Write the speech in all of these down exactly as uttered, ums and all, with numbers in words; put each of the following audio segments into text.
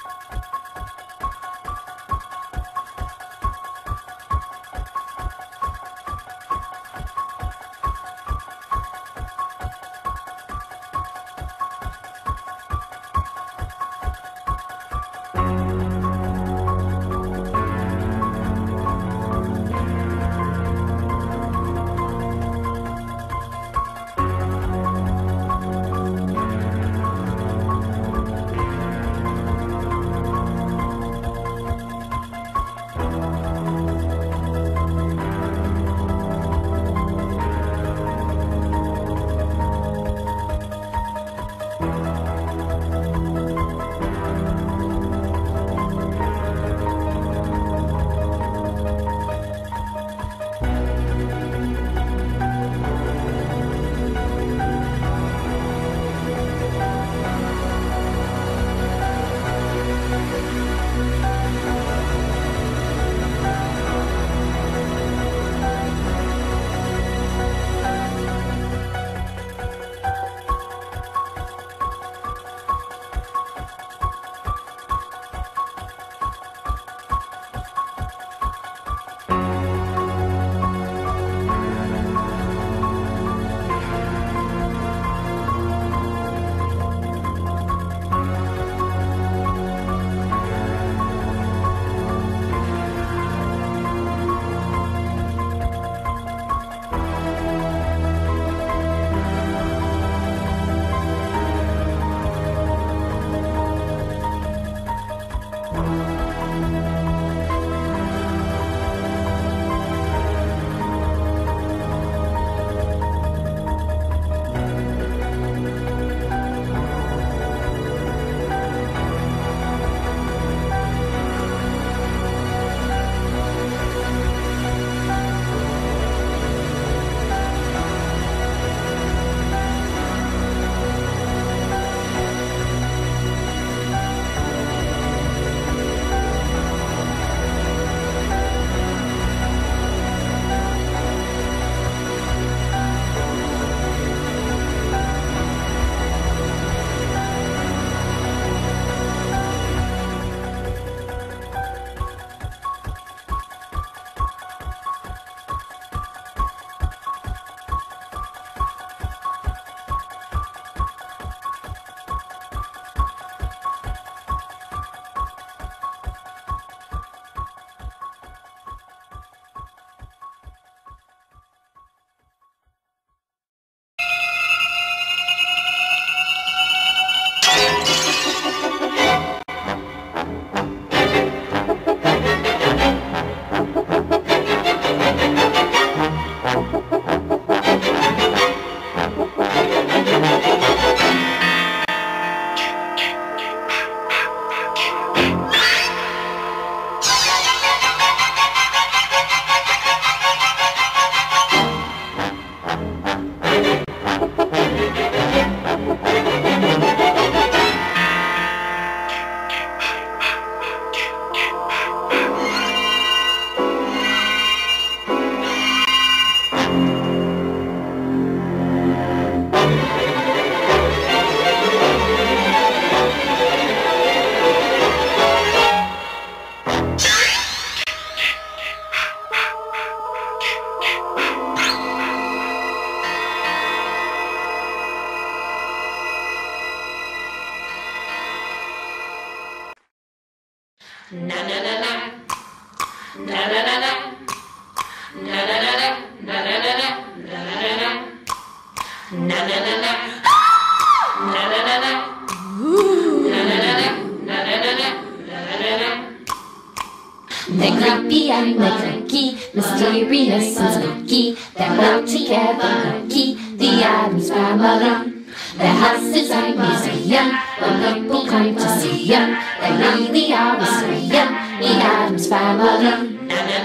They're creepy and they're cranky, mysterious and spooky. They're all together lucky, the Addams Family. Their house is a museum, when people come to see them. They really are a museum, the Addams Family.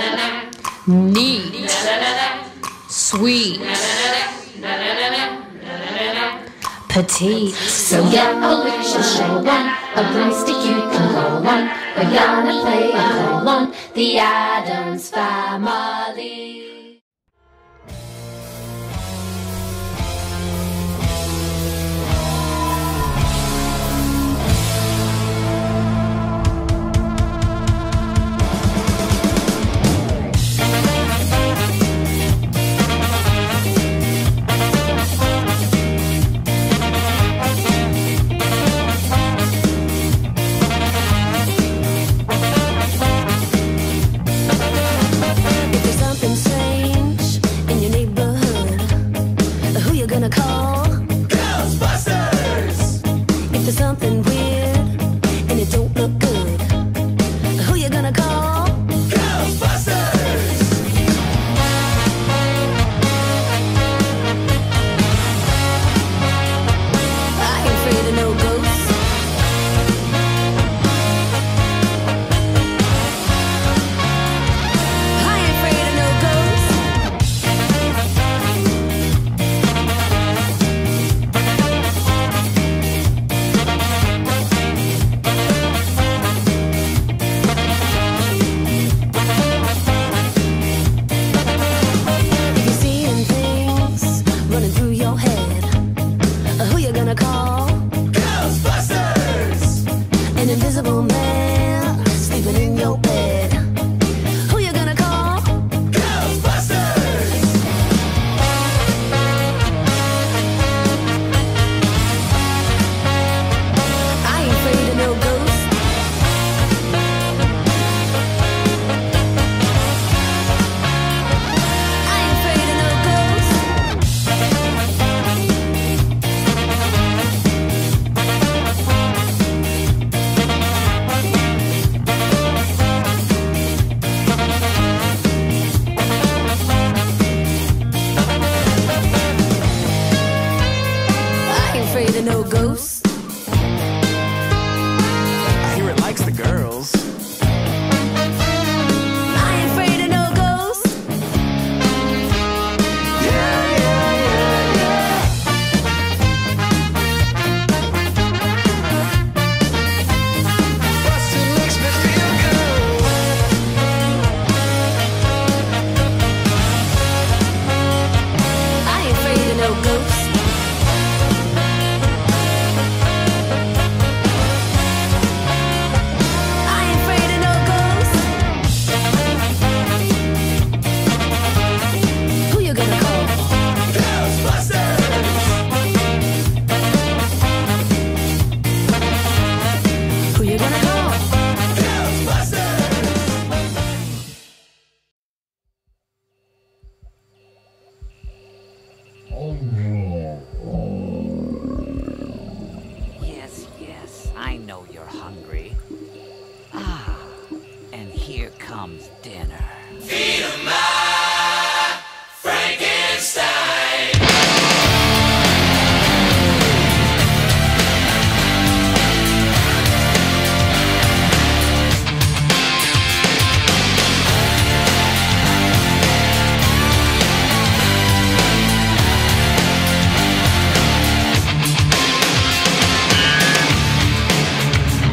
Neat, sweet, petite. So get a wish and show one, a broomstick you can roll on. We're gonna play a call on the Addams Family. something weird and it don't look good, who you gonna call? Ghostbusters! I ain't afraid of no ghosts. I ain't afraid of no ghosts. If you're seeing things running through your head, who you gonna call? Ghostbusters! An invisible man sleeping in your bed, who you gonna call? Ghostbusters! I ain't afraid of no ghosts. I ain't afraid of no ghosts. I ain't afraid of no ghosts. I hear it likes the girls. I ain't afraid of no ghosts. Yeah, yeah, yeah, yeah. Bustin' makes me feel good. I ain't afraid of no ghosts. I ain't afraid of no ghosts. Who you gonna call? Ghostbusters! Who you gonna call? Ghostbusters! Yes, yes, I know you're hungry. Ah, and here comes dinner.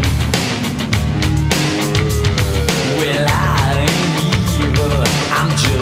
Well, I ain't evil, I'm just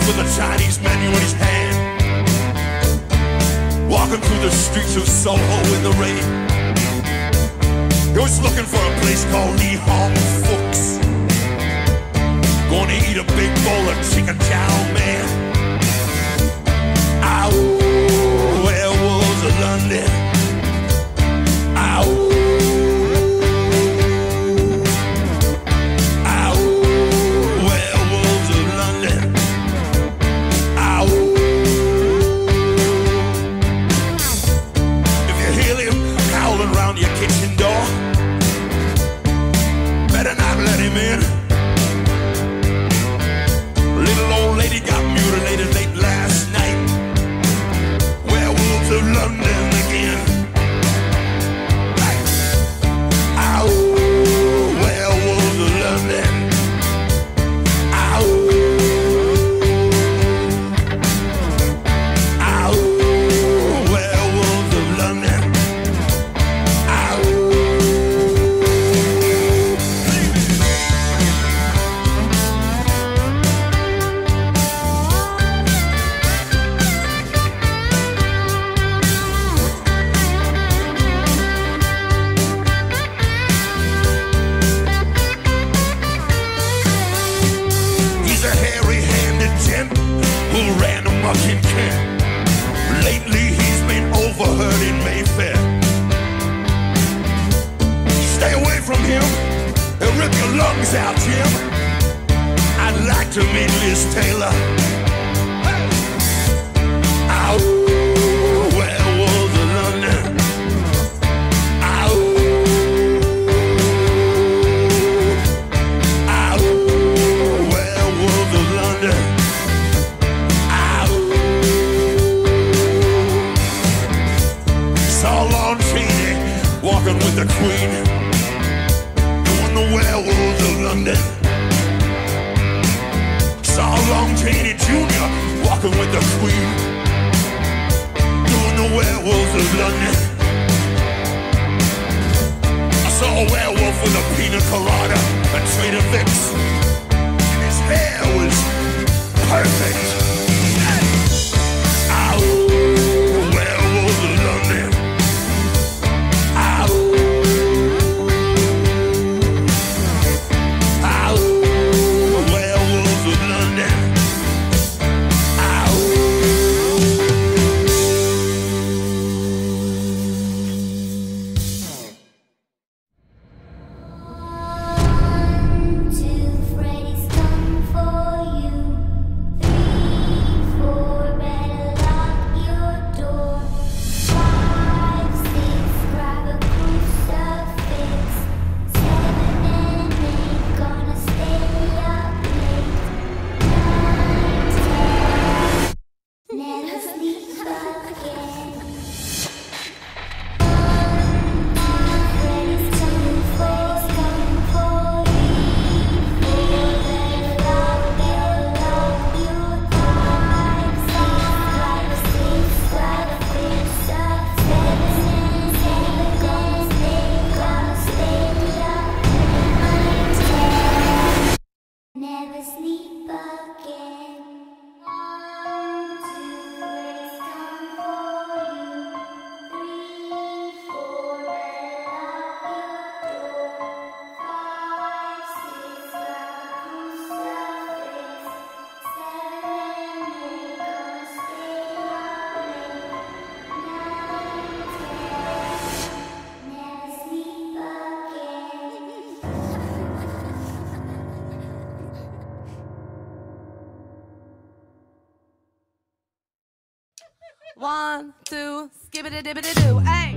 with a Chinese menu in his hand, walking through the streets of Soho in the rain. He was looking for a place called Lee Hong Fook's. Gonna eat a big bowl of chicken chow mein. Ow, werewolves of London. Ow, ow, werewolves of London. Ow. If you hear him howling round your kitchen door, better not let him in. Little old lady got mutilated late last night. Werewolves of London again. Ow, werewolves of London. Ow, ow, werewolves of London. Ow. He's a hairy-handed gent who ran amok in Kent. Lately he's been overheard in Mayfair. Stay away from him, he'll rip your lungs out, Jim. I'd like to meet Liz Taylor. Ow, werewolves of London. Ow, ow, werewolves of London. Ow. Saw Lon Chaney walking with the Queen, doing the werewolves of London. Saw Lon Chaney Junior walking with the Queen, doing the werewolves of London. I saw a werewolf with a pina colada and Trader Vic's. His hair was perfect. Ow, werewolves of London. Ow, ow, werewolves of London. Ow. Two, Freddy's come for you. Three, four, better lock your door. Five, six, grab a crucifix. Seven and eight, gonna stay up late. Nine, ten, never sleep again. Freddy's coming for, coming for you. Four, better lock your, lock your five, six, grab a six, grab a fix up. Seven and seven, gonna stay, gonna stay up. Nine, ten, never sleep again. One, two, Freddy's come for you. Three, four, better lock your door. Five, six, grab a crucifix. Seven, eight, gonna stay up late. Nine, ten, never sleep again. One, two, skibbity dibbity doo. Hey.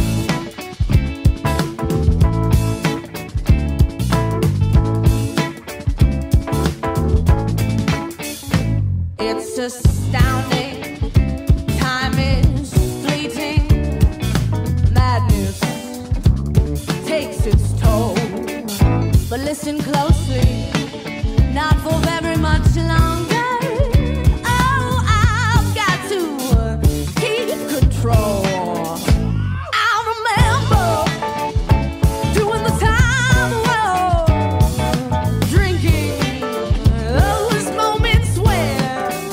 It's astounding. Time is fleeting. Madness takes its toll. But listen closely, not for very much longer. Oh, I've got to keep control. I remember doing the time roll, drinking those moments when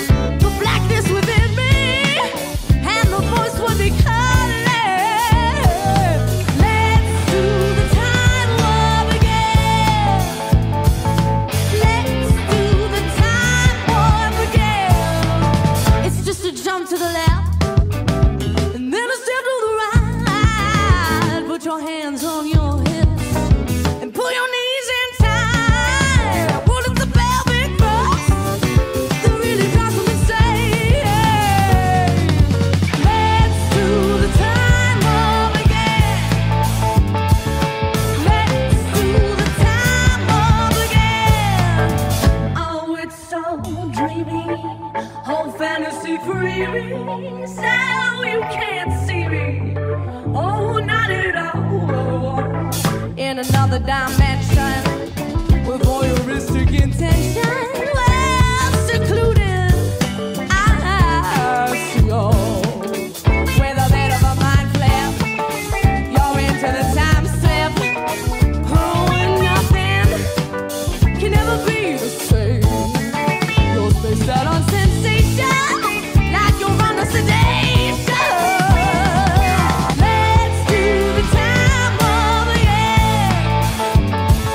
so you can't see me. Oh, not at all. In another dimension, with voyeuristic intention, well secluded, I see all. With a bit of a mind flip, you're into the time slip. Oh, and nothing can ever be the same. You're spaced out on sensation, like you're on a sedation. Let's do the time of the year.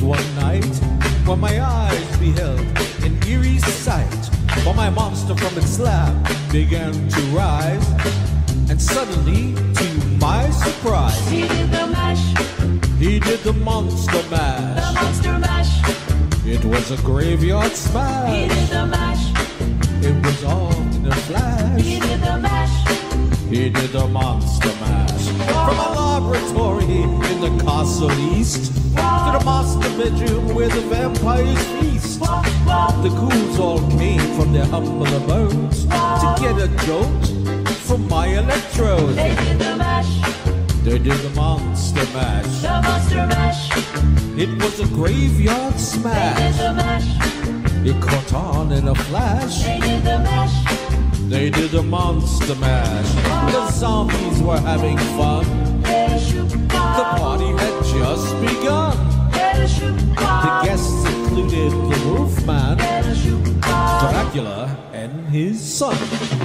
one night when my eyes beheld an eerie sight. For my monster from its slab began to rise, and suddenly, to my surprise, He did the mash, he did the monster the mash. monster mash. It was a graveyard He smash. did the mash, It was all in a he flash. did the mash. He did the monster mash. From a laboratory in the castle east to the master bedroom where the vampires feast. The ghouls all came from their humble abodes to get a jolt from my electrode. They did the mash, They did the monster mash. the monster mash. It was a graveyard They did smash. the mash, It caught on in a flash. they did the mash. They did the monster mash. The zombies were having fun. They shoot The party had just begun. They shoot The guests included the Wolfman, They shoot Dracula, and his son.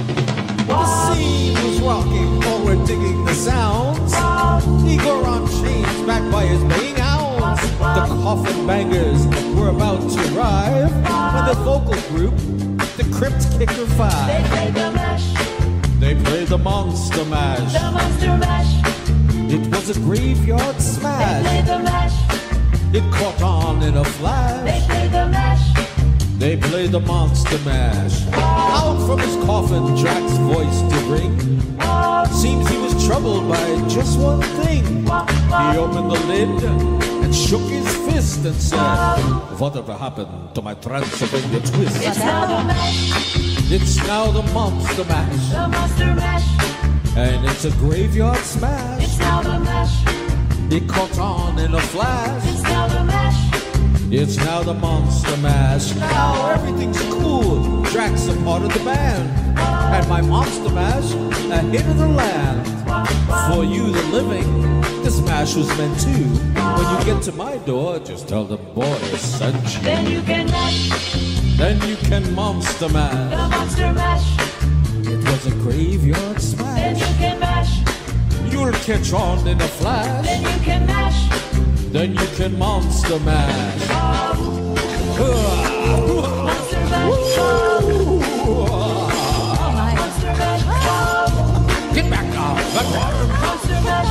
The scene was rocking, all were digging the sounds. Igor on chains, backed by his baying hounds. The coffin bangers were about to arrive when the vocal group, the Crypt Kicker They Five, played the mash, they played the monster mash. the monster mash. It was a graveyard They smash. played the mash, It caught on in a they flash. played the mash. They played the monster mash. Out from his coffin, Drax's voice did ring. Seems he was troubled by just one thing. He opened the lid and shook his fist and said, "Whatever happened to my Transylvania twist?" It's now the mash, It's now the monster mash, the monster mash. and it's a graveyard It's smash. now the mash, It caught on in a flash. it's now the mash. It's now the monster mash. Now everything's cool. Drax a part of the band, and my monster mash a hit of the land. For you, the living, this mash was meant to. When you get to my door, just tell them boys sent you. Then you can mash, Then you can monster the mash. monster mash. It was a graveyard Then smash. you can mash, You'll catch on in a flash. then you can mash. Then you can monster mash. Monster mash, monster mash, Get back now. Let me. monster mash,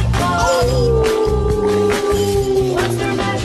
monster mash.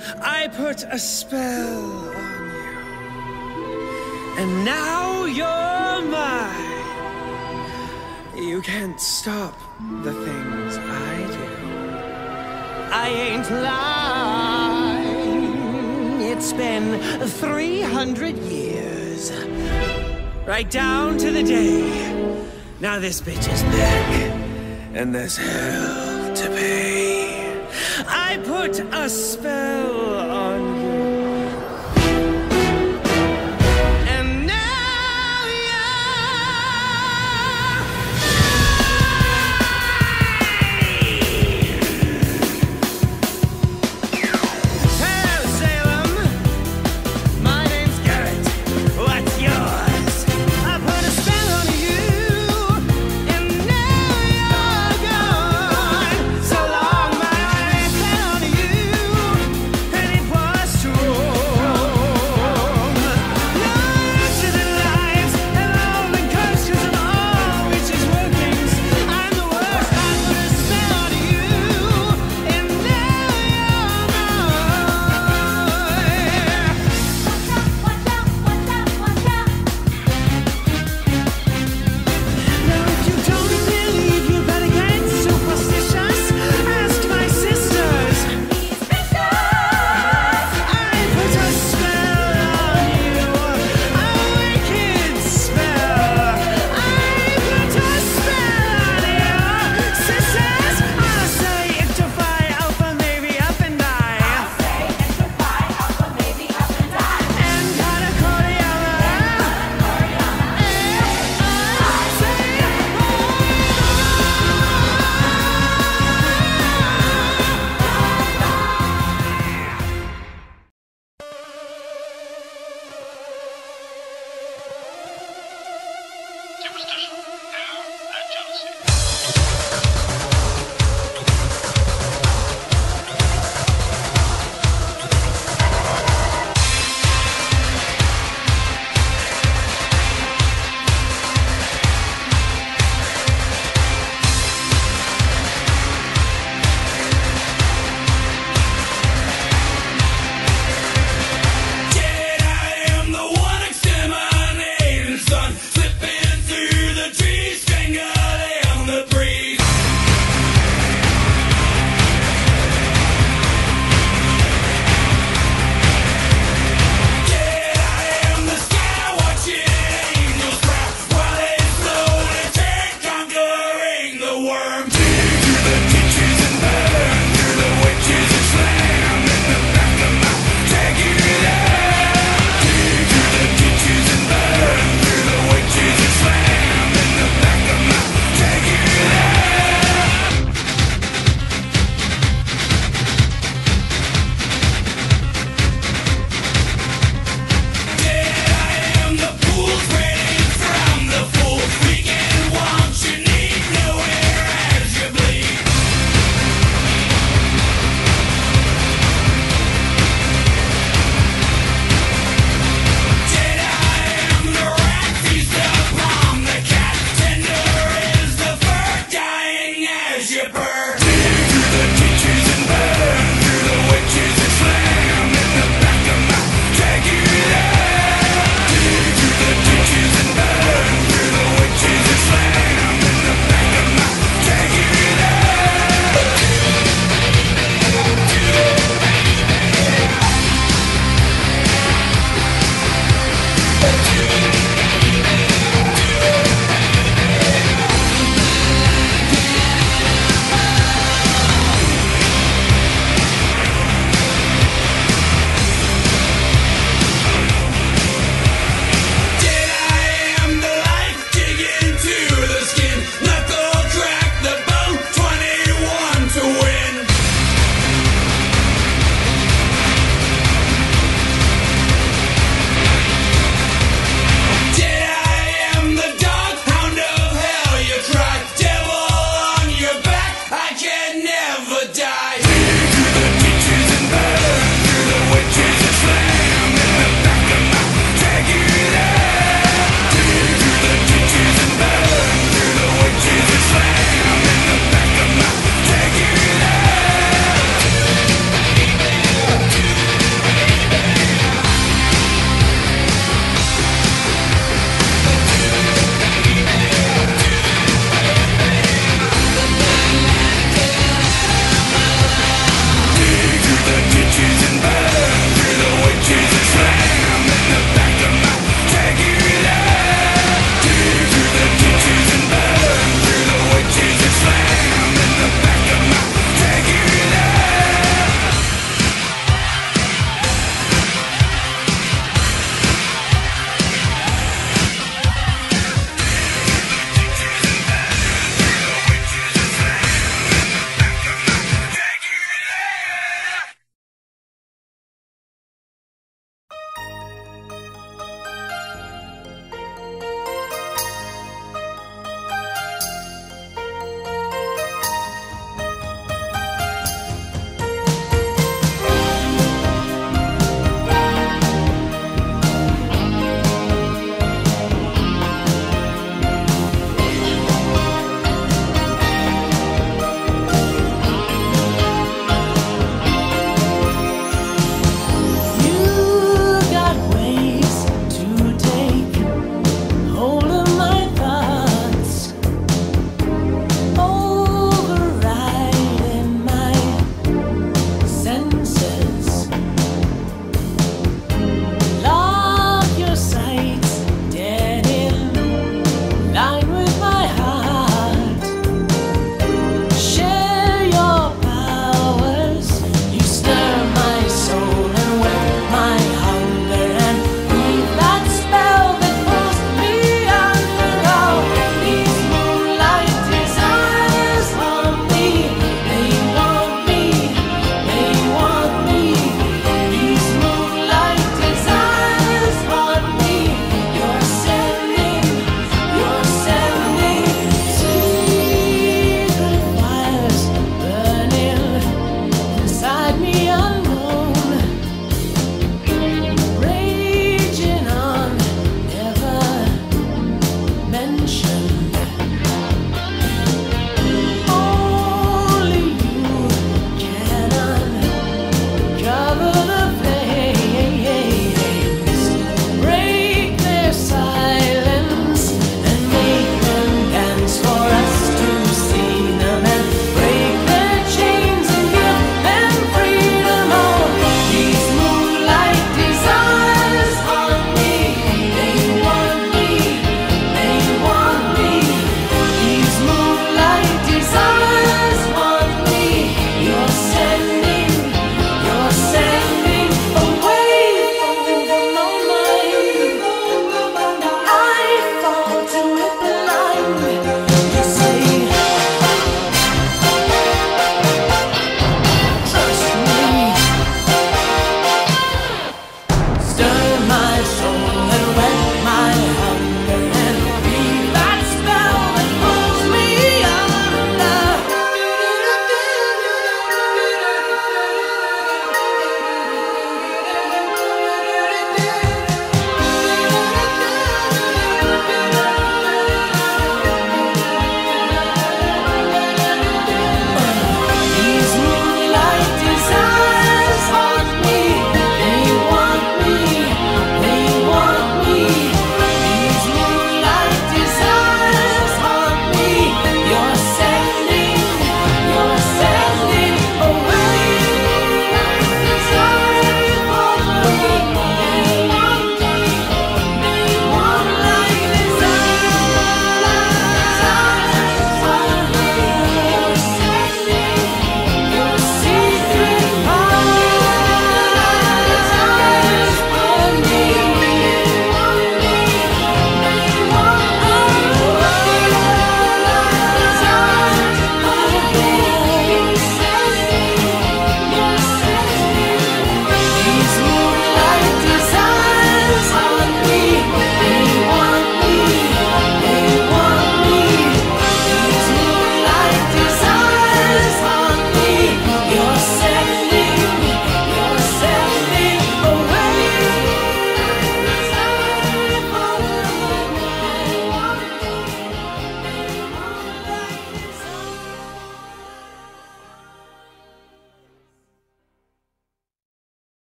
I put a spell on you. And now you're mine. You can't stop the things I do. I ain't lying. It's been three hundred years. Right down to the day. Now this bitch is back. And there's hell to pay. I put a spell on you. And now you're Hello, Salem. My name's Garrett. What's yours? I put a spell on you. And now you're gone. So long, my only spell on you. And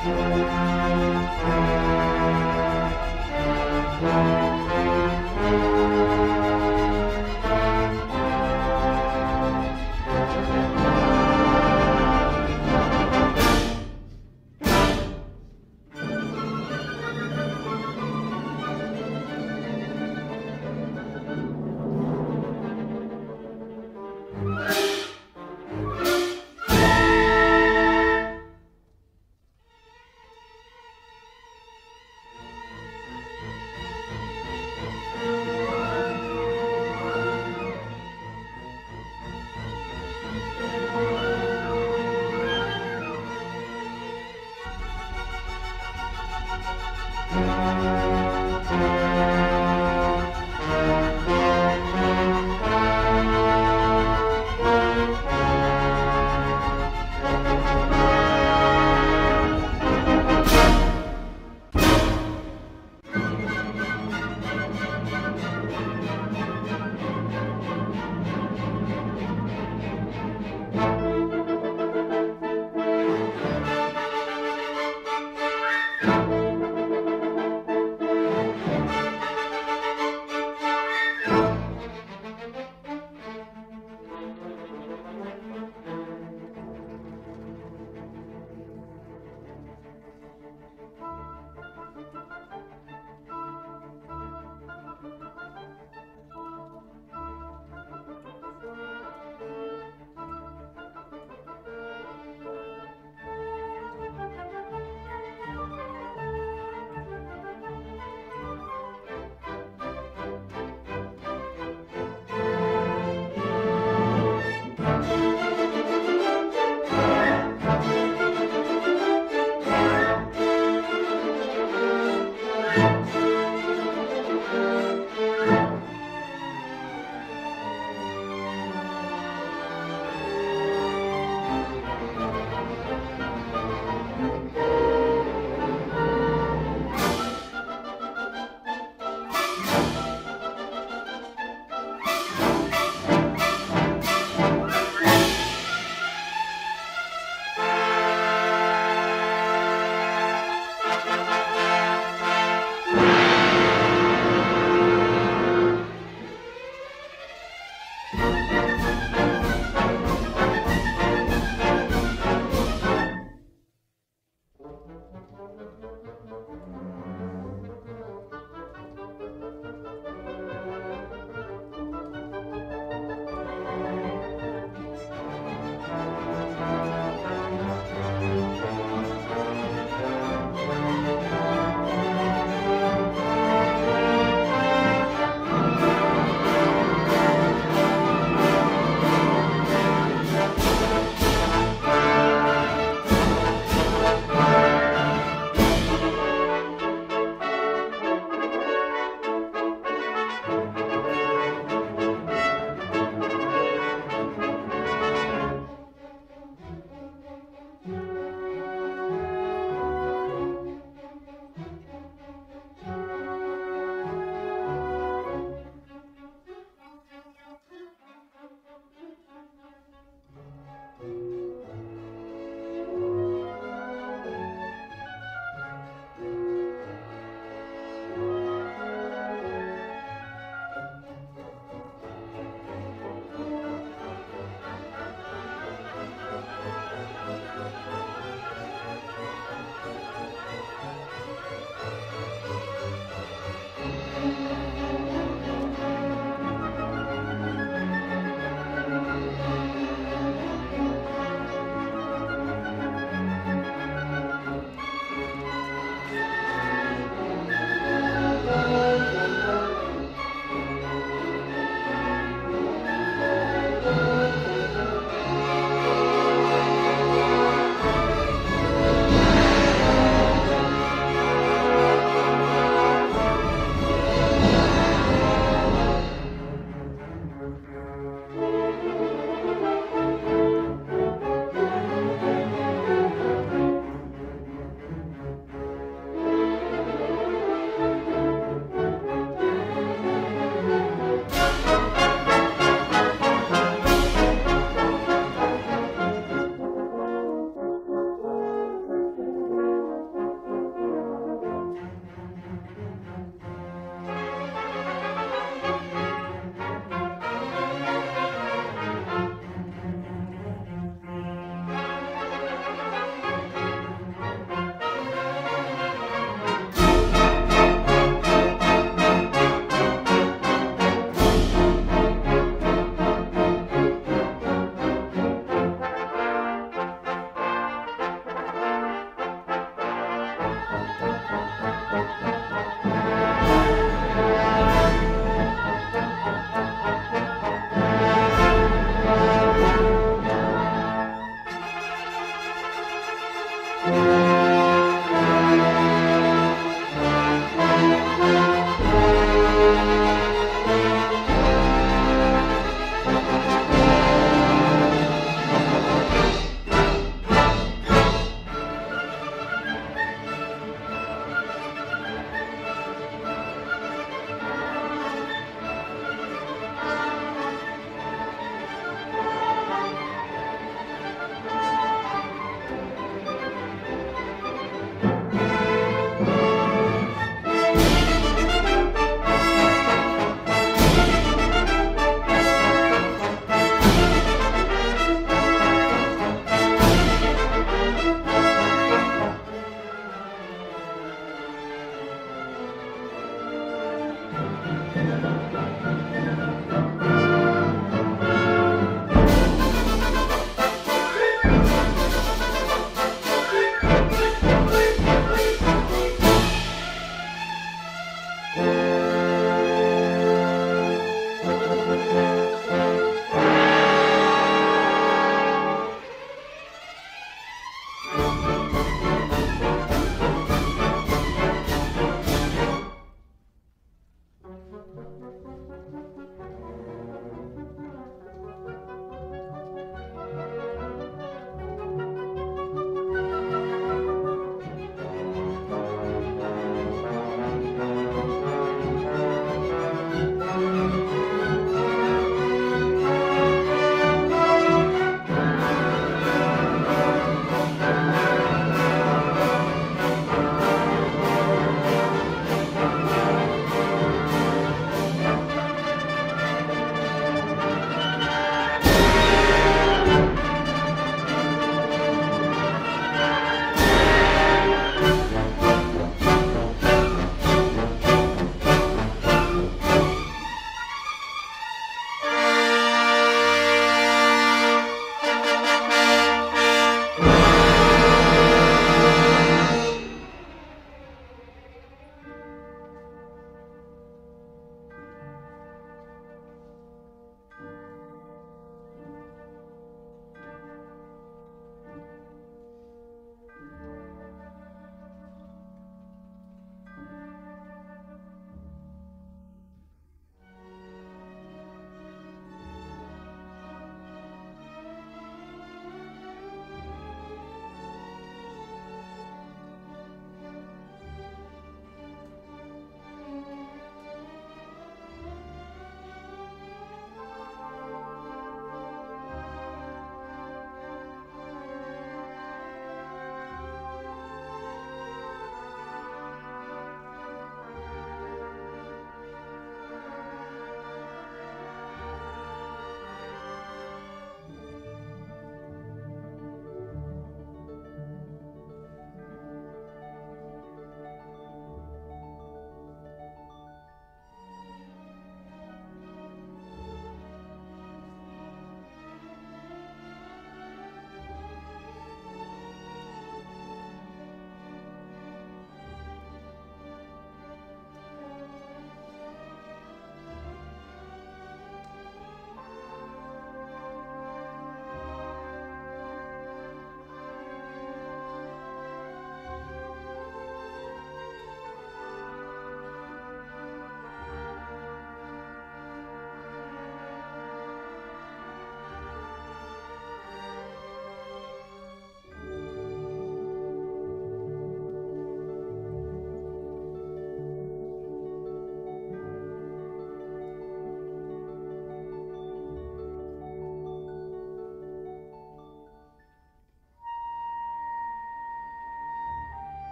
Thank you.